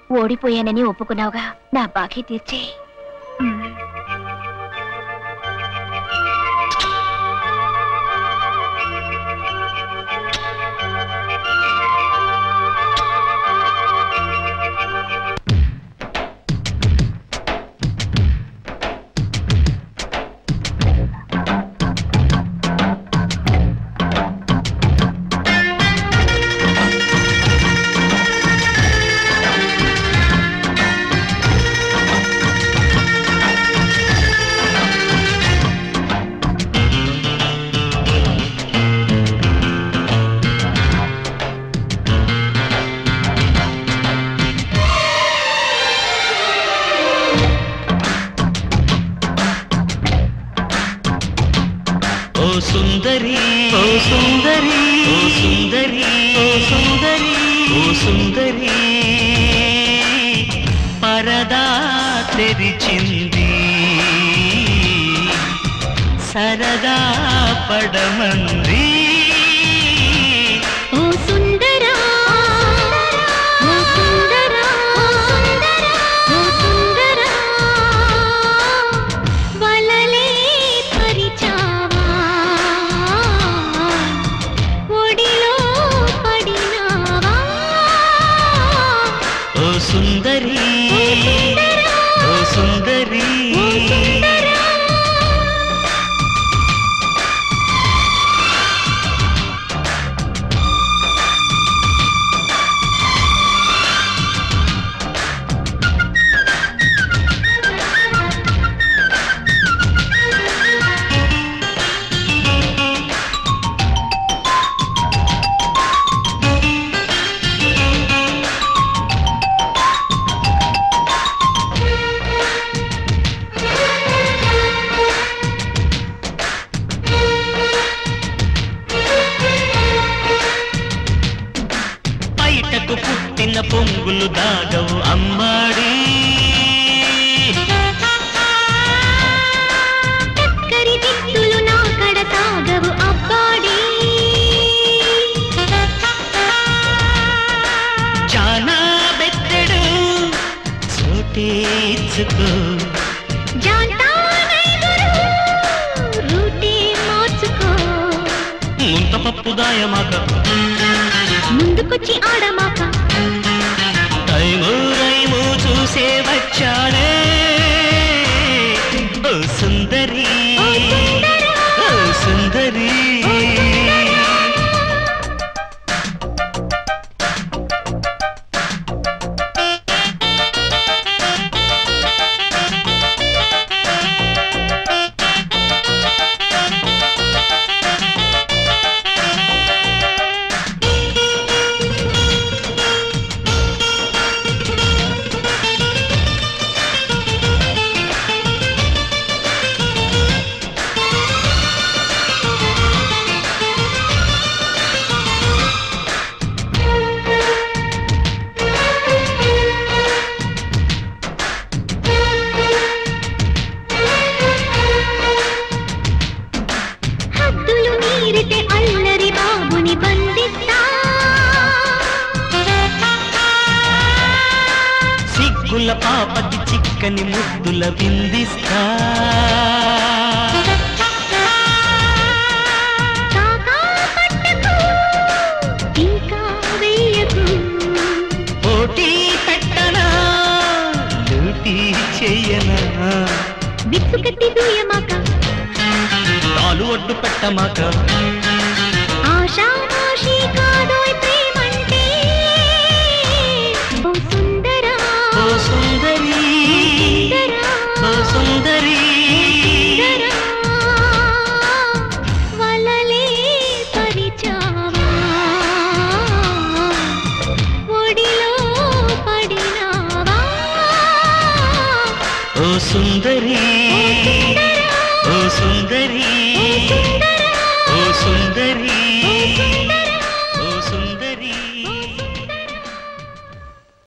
ఓడిపోయానని ఒప్పుకున్నావుగా, నా బాకీ తీర్చే. సుందరి ఓ సుందరి ఓ సుందరి ఓ సుందరి ఓ సుందరి పరదా తెరిచింది సరదా పడమంది. ఓ సుందరా ఓ సుందరా ఓ సుందరా వలలే పరిచావా ఒడిలో పడినావా. ఓ సుందరి ఓ సుందరి పుట్టిన పొంగులు దాగవు అమ్మాడి. చక్కరి దిక్కులు నా కడ సాగవు అబ్బాడి. చానా బెత్తెడు చోటేచ్చుకో రూటే మార్చుకో. ముంత పప్పు దాయమాక ముందుకొచ్చి ఆడమాక టైము రైము చూసే వచ్చానే. ఓ సుందరి ఓ సుందరి అల్లరి బాబుని బంధిస్తా. సిగ్గుల పాపకి చిక్కని ముద్దుల విందిస్తా. పోటీ పెట్టనా లూటీ చెయ్యనా. విసుగట్టి దూయమాక నాలు ఒడ్డు పెట్టమాక. ఆషామాషి కాదోయ్ ప్రేమంటే. ఓ సుందరా ఓ సుందరి ఓ సుందరి వలలే పరిచావా ఒడిలో పడినావా. ఓ సుందరి ఓ సుందరి ఓ సుందరి